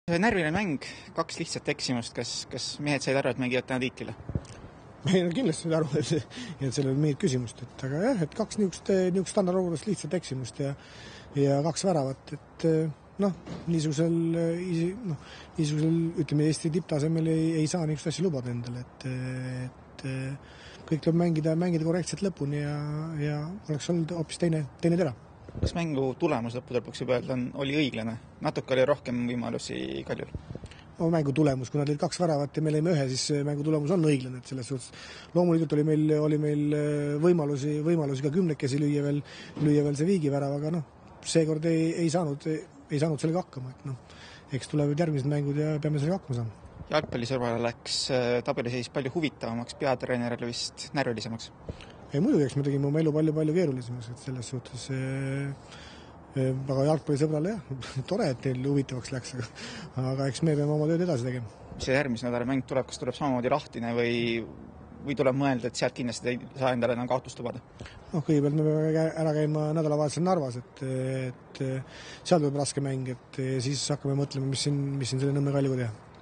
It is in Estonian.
Närviline mäng, 2 lihtsat eksimust, kas mehed said aru, et mängivad täna tiitlile? Meil kindlasti said aru, et sellel mingit küsimust, aga jah, et 2 niisugust standardolukordast lihtsat eksimust ja 2 väravat, et niisugusel, ütleme, Eesti tipptasemel ei saa niisugust asja lubada endale, et kõik tuleb mängida korrektselt lõpuni ja oleks olnud hoopis teine tera. Kas mängu tulemus lõppude lõpuks juba öelda oli õiglane? Natuke oli rohkem võimalusi Kaljul? Mängu tulemus, kui nad olid 2 väravat ja me lõime 1, siis mängu tulemus on õiglane, et selles suhtes. Loomulikult oli meil võimalusi ka 10-kesi lüüa veel see viigivärav, aga seekord ei saanud sellega hakkama, et eks tulevad järgmised mängud ja peame sellega hakkama saama. Jalgpallisõrvale läks tabeliseis palju huvitavamaks, peatreenerile vist närvilisemaks? Ei, muidugi, eks me tegime oma elu palju keerulisemaks, et selles suhtes aga jalgpallisõbrale tore, et teil huvitavaks läks, aga eks me peame oma tööd edasi tegema. Mis see järgmise nädala mäng tuleb, kas tuleb samamoodi lahtine või tuleb mõelda, et sealt kindlasti ei saa endale enam kaotust lubada? Kõigepealt me peame ära käima nädalavahetusel Narvas, et seal tuleb raske mäng, et siis hakkame mõtlema, mis siin selle Nõmme Kaljuga teha.